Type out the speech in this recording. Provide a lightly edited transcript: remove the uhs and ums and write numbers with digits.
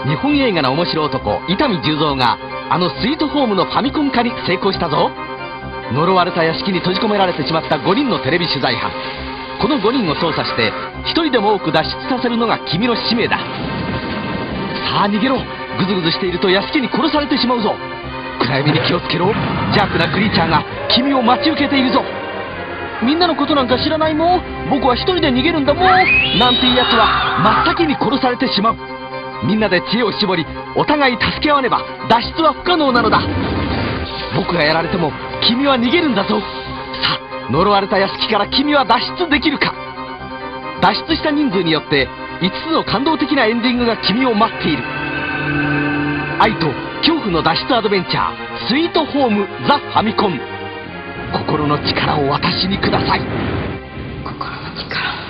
日本映画の面白男伊丹十三があのスイートホームのファミコン化に成功したぞ。呪われた屋敷に閉じ込められてしまった5人のテレビ取材班。この5人を操作して1人でも多く脱出させるのが君の使命だ。さあ逃げろ。グズグズしていると屋敷に殺されてしまうぞ。暗闇に気をつけろ。邪悪なクリーチャーが君を待ち受けているぞ。みんなのことなんか知らないもん。僕は一人で逃げるんだもん。なんていうやつは真っ先に殺されてしまう。みんなで知恵を絞りお互い助け合わねば脱出は不可能なのだ。僕がやられても君は逃げるんだぞ。さあ呪われた屋敷から君は脱出できるか。脱出した人数によって5つの感動的なエンディングが君を待っている。愛と恐怖の脱出アドベンチャースイートホームザ・ファミコン。心の力を私にください。 心の力。